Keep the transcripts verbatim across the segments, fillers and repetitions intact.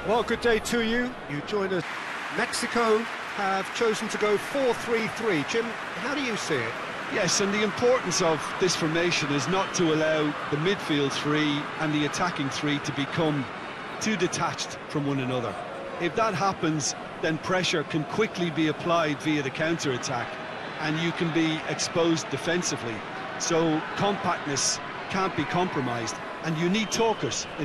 Well, good day to you. You join us. Mexico have chosen to go four three three. Jim, how do you see it? Yes, and the importance of this formation is not to allow the midfield three and the attacking three to become too detached from one another. If that happens, then pressure can quickly be applied via the counter-attack, and you can be exposed defensively. So compactness can't be compromised, and you need talkers in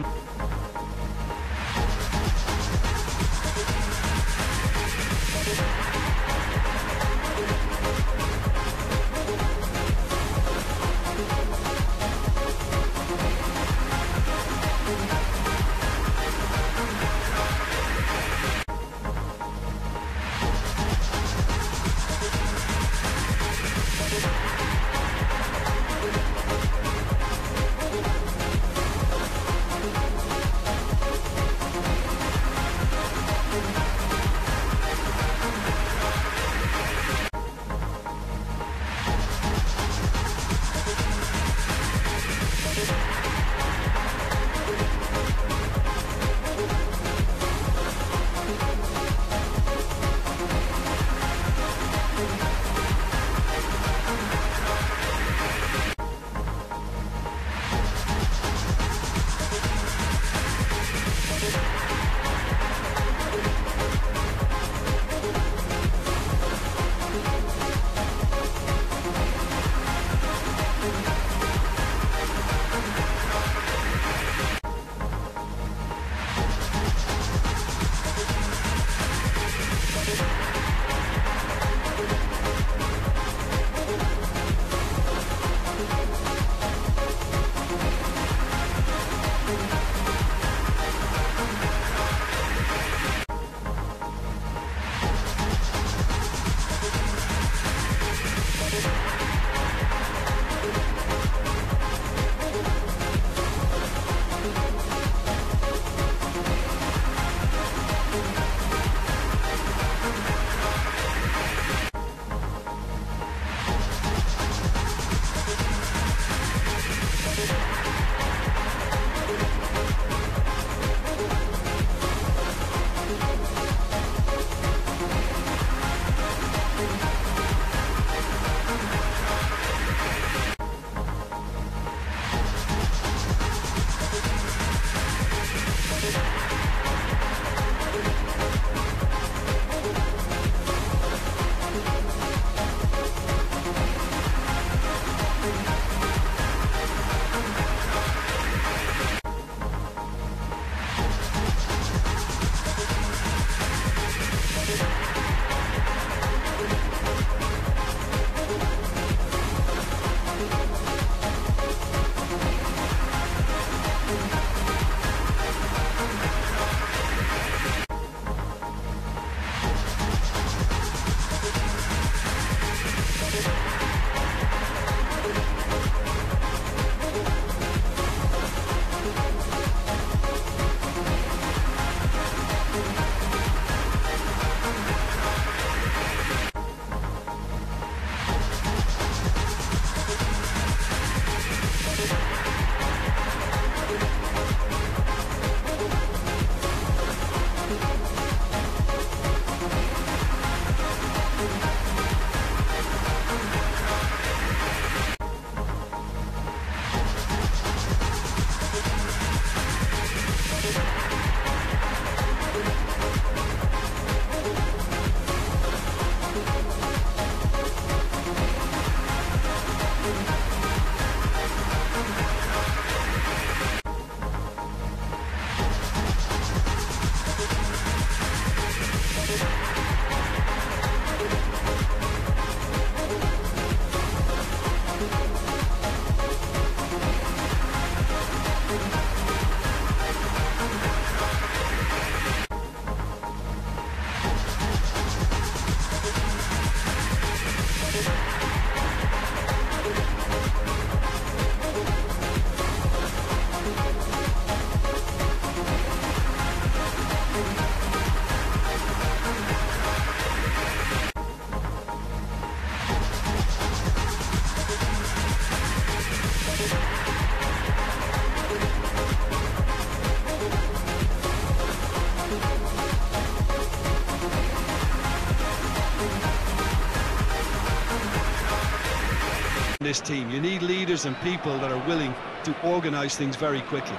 this team. You need leaders and people that are willing to organise things very quickly.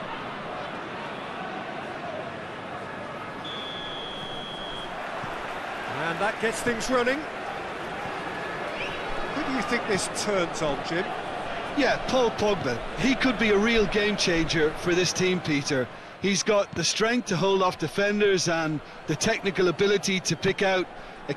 And that gets things running. Who do you think this turns on, Jim? Yeah, Paul Pogba. He could be a real game changer for this team, Peter. He's got the strength to hold off defenders and the technical ability to pick out a